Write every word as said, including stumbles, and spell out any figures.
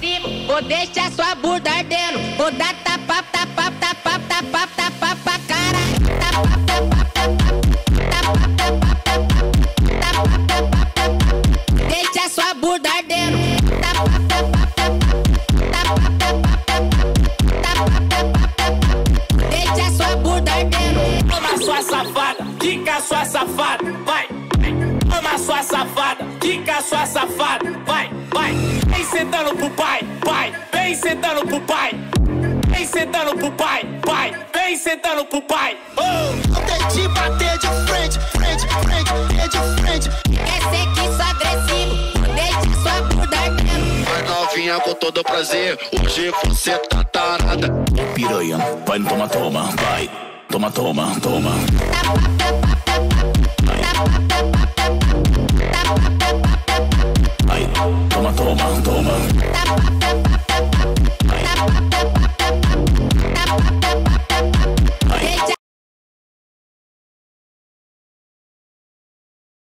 cima, ou deixa sua bunda ardendo, ou dá tapa, tapa, tapa, tapa, tapa pra caralho. Tapa, tapa, tapa, tapa, tapa, tapa, tapa, deixa sua bunda ardendo. Tapa, tapa, tapa, tapa, tapa, tapa, tapa, deixa sua bunda ardendo. Toma sua safada, quica sua safada, vai. Toma sua safada, quica sua safada, vai, vai. Vem sentando pro pai, pai, vem sentando pro pai. Vem sentando pro pai, pai, vem sentando pro pai. Oh! Até te bater de frente, frente, frente, de frente. Quer ser que sou agressivo, deixa sua bunda ardendo. Vai novinha com todo prazer, hoje você tá tarada. Ô piranha, vai no toma, toma, vai. Toma, toma, toma. Tapa, tapa, tapa, tapa, tapa, tapa, tapa, Vai, toma, toma, toma. tapa, tapa, tapa, tapa, tapa,